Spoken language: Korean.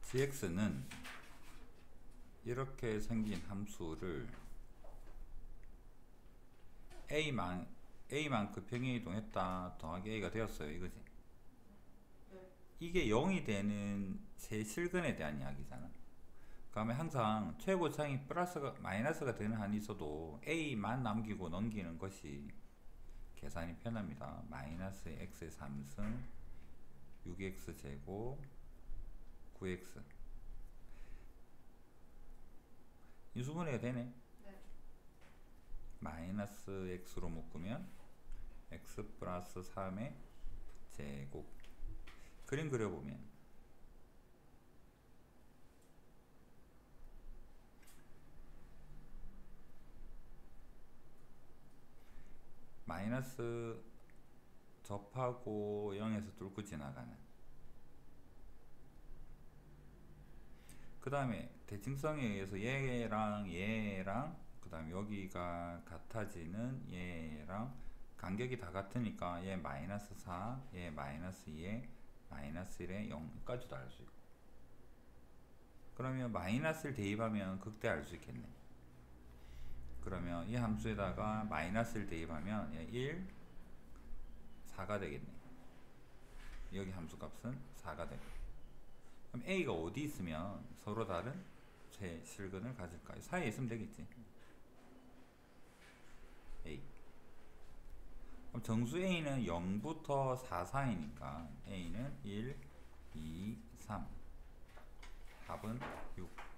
gx는 이렇게 생긴 함수를 a만큼 평행 이동했다 더하기 a가 되었어요 이거지. 이게 0이 되는 새 실근에 대한 이야기잖아. 그러면 항상 최고차이 마이너스가 되는 한이 있어도 a만 남기고 넘기는 것이 계산이 편합니다. 마이너스 x의 3승 6x 제곱 9x 인수분해가 되네. 네. 마이너스 x로 묶으면 x 플러스 3의 제곱. 그림 그려보면 마이너스 접하고 0에서 뚫고 지나가는, 그 다음에 대칭성에 의해서 얘랑 그 다음에 여기가 같아지는 얘랑 간격이 다 같으니까 얘 마이너스 4, 얘 마이너스 2에 마이너스 1에 0까지도 알 수 있고, 그러면 마이너스를 대입하면 극대 알 수 있겠네. 그러면 이 함수에다가 마이너스를 대입하면 1, 4가 되겠네. 여기 함수값은 4가 되고, 그럼 A가 어디 있으면 서로 다른 새 실근을 가질까요? 사이에 있으면 되겠지. A. 그럼 정수 A는 0부터 4 사이니까 A는 1, 2, 3. 답은 6.